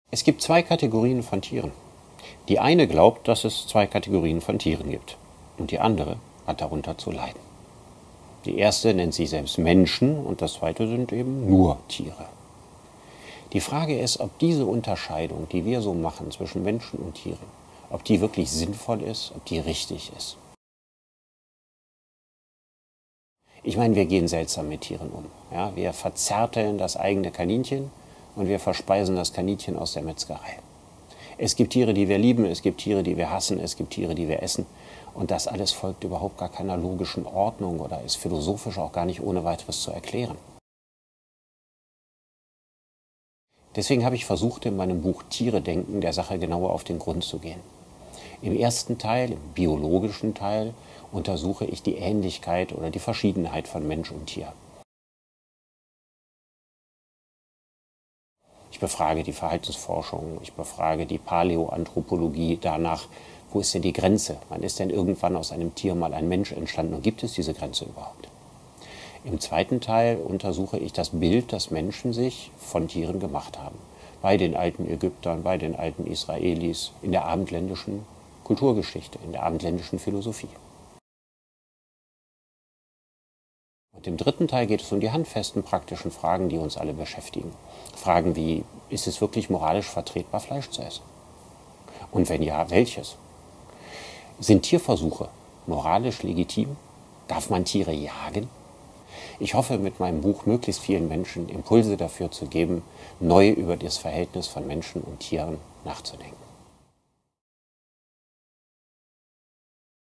Es gibt zwei Kategorien von Tieren. Die eine glaubt, dass es zwei Kategorien von Tieren gibt und die andere hat darunter zu leiden. Die erste nennt sich selbst Menschen und das zweite sind eben nur Tiere. Die Frage ist, ob diese Unterscheidung, die wir so machen zwischen Menschen und Tieren, ob die wirklich sinnvoll ist, ob die richtig ist. Ich meine, wir gehen seltsam mit Tieren um. Ja, wir verzärteln das eigene Kaninchen und wir verspeisen das Kaninchen aus der Metzgerei. Es gibt Tiere, die wir lieben, es gibt Tiere, die wir hassen, es gibt Tiere, die wir essen. Und das alles folgt überhaupt gar keiner logischen Ordnung oder ist philosophisch auch gar nicht ohne weiteres zu erklären. Deswegen habe ich versucht, in meinem Buch Tiere denken der Sache genauer auf den Grund zu gehen. Im ersten Teil, im biologischen Teil, untersuche ich die Ähnlichkeit oder die Verschiedenheit von Mensch und Tier. Ich befrage die Verhaltensforschung, ich befrage die Paläoanthropologie danach, wo ist denn die Grenze? Wann ist denn irgendwann aus einem Tier mal ein Mensch entstanden und gibt es diese Grenze überhaupt? Im zweiten Teil untersuche ich das Bild, das Menschen sich von Tieren gemacht haben. Bei den alten Ägyptern, bei den alten Israelis, in der abendländischen Kulturgeschichte, in der abendländischen Philosophie. Und im dritten Teil geht es um die handfesten, praktischen Fragen, die uns alle beschäftigen. Fragen wie, ist es wirklich moralisch vertretbar, Fleisch zu essen? Und wenn ja, welches? Sind Tierversuche moralisch legitim? Darf man Tiere jagen? Ich hoffe, mit meinem Buch möglichst vielen Menschen Impulse dafür zu geben, neu über das Verhältnis von Menschen und Tieren nachzudenken.